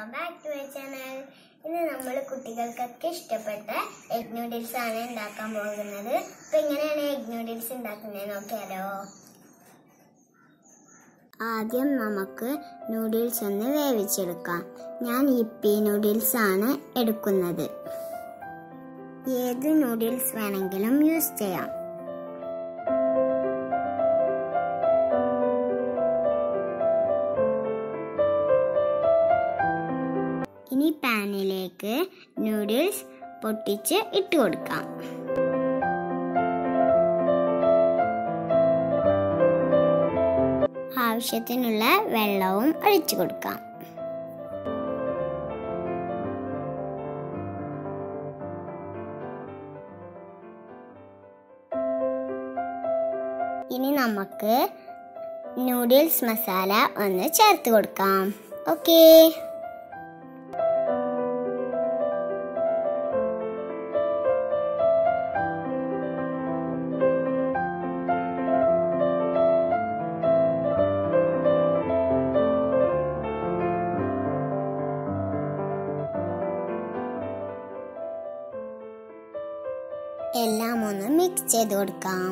welcome back to my channel. ഇന്ന് നമ്മൾ കുട്ടികൾക്കൊക്കെ ഇഷ്ടപ്പെട്ട എഗ് നൂഡിൽസ് ആണ് ഉണ്ടാക്കാൻ പോകുന്നത്. അപ്പോൾ എങ്ങനെയാണ് എഗ് നൂഡിൽസ് ഉണ്ടാക്കുന്നത് നോക്കിയാലോ. ആദ്യം നമുക്ക് നൂഡിൽസ് ഒന്ന് വേവിച്ചെടുക്കാം. ഞാൻ യിപ്പി നൂഡിൽസ് ആണ് എടുക്കുന്നത്. ഏത് നൂഡിൽസ് വേണമെങ്കിലും യൂസ് ചെയ്യാം. ഇനി പാനിലേക്ക് നൂഡിൽസ് പൊട്ടിച്ച് ഇട്ട് കൊടുക്കാം. ആവശ്യത്തിനുള്ള വെള്ളവും ഒഴിച്ചു കൊടുക്കാം. ഇനി നമുക്ക് നൂഡിൽസ് മസാല ഒന്ന് ചേർത്ത് കൊടുക്കാം. ഓക്കേ. എല്ലാം ഒന്ന് മിക്സ് ചെയ്ത് കൊടുക്കാം.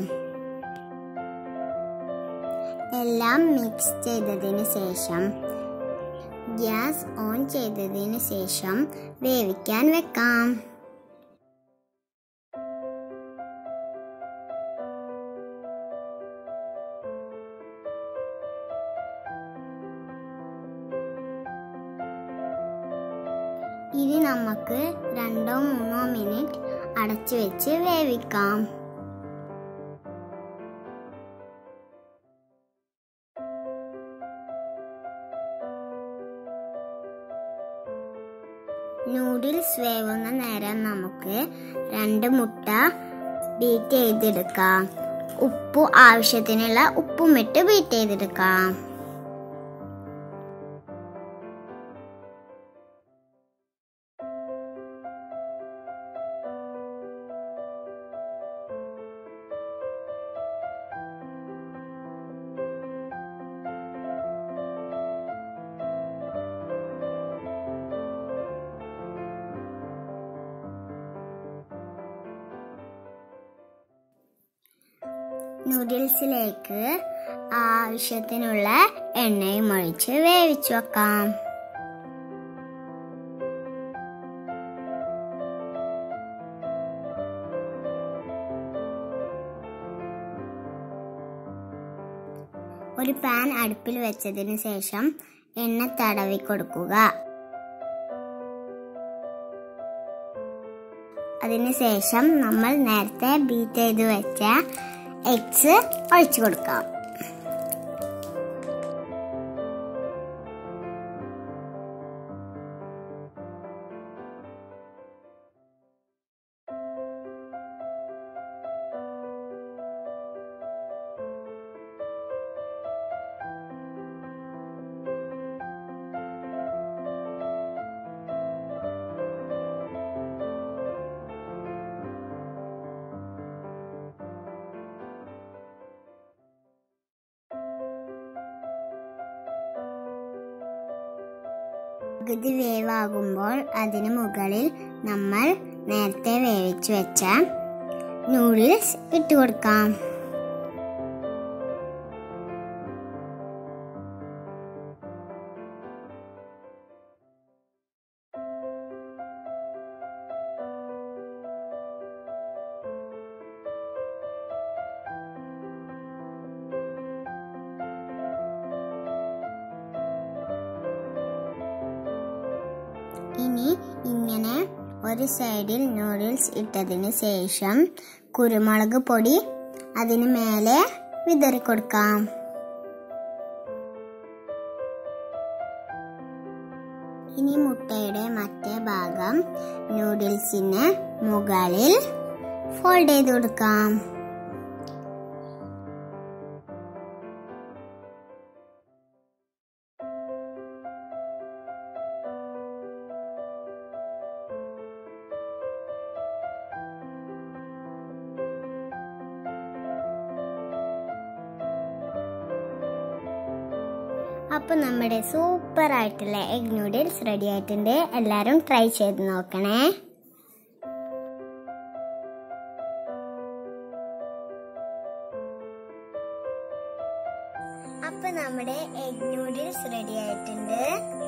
എല്ലാം മിക്സ് ചെയ്തതിന് ശേഷം ഗ്യാസ് ഓൺ ചെയ്തതിന് ശേഷം വേവിക്കാൻ വെക്കാം. ഇനി നമുക്ക് 2-3 മിനിറ്റ് അടച്ചു വെച്ച് വേവിക്കാം. നൂഡിൽസ് വേവുന്ന നേരം നമുക്ക് 2 മുട്ട ബീറ്റ് ചെയ്തെടുക്കാം. ഉപ്പ് ആവശ്യത്തിനുള്ള ഉപ്പും ഇട്ട് ബീറ്റ് ചെയ്തെടുക്കാം. നൂഡിൽസിലേക്ക് ആവശ്യത്തിനുള്ള എണ്ണയും ഒഴിച്ച് വേവിച്ചു വെക്കാം. ഒരു പാൻ അടുപ്പിൽ വെച്ചതിന് ശേഷം എണ്ണ തടവി കൊടുക്കുക. അതിനുശേഷം നമ്മൾ നേരത്തെ ബീറ്റ് ചെയ്ത് വെച്ച എഗ്സ് ഒഴിച്ചു കൊടുക്കാം. പകുതി വേവാകുമ്പോൾ അതിന് മുകളിൽ നമ്മൾ നേരത്തെ വേവിച്ചു വെച്ച നൂഡിൽസ് ഇട്ട് കൊടുക്കാം. ഇനി ഇങ്ങനെ ഒരു സൈഡിൽ നൂഡിൽസ് ഇട്ടതിന് ശേഷം കുരുമുളക് പൊടി അതിന് മേലെ വിതറി കൊടുക്കാം. ഇനി മുട്ടയുടെ മറ്റേ ഭാഗം നൂഡിൽസിന് മുകളിൽ ഫോൾഡ് ചെയ്ത് കൊടുക്കാം. അപ്പോൾ നമ്മുടെ സൂപ്പർ ആയിട്ടുള്ള എഗ് നൂഡിൽസ് റെഡി ആയിട്ടുണ്ട്. എല്ലാവരും ട്രൈ ചെയ്ത് നോക്കണേ. അപ്പോൾ നമ്മുടെ എഗ് നൂഡിൽസ് റെഡി ആയിട്ടുണ്ട്.